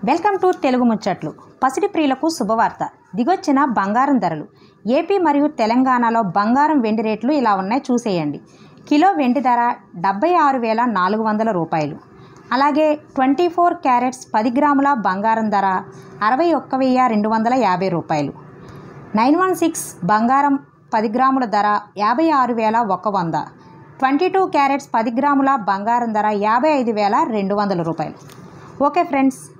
Welcome to Telugu ముచ్చట్లు. పసిడి ప్రియులకు శుభవార్త. దిగొచ్చిన బంగారం ధరలు. ఏపీ మరియు తెలంగాణలో బంగారం వెండి రేట్లు ఇలా ఉన్నాయి, చూసేయండి. కిలో వెండి ధర 76,400 రూపాయలు. అలాగే 24 క్యారెట్స్ 10 గ్రాముల బంగారం ధర 61,250 రూపాయలు. 916 బంగారం 10 గ్రాముల ధర 56,100. 22 క్యారెట్స్ 10 గ్రాముల బంగారం ధర 55,200 రూపాయలు. Okay friends,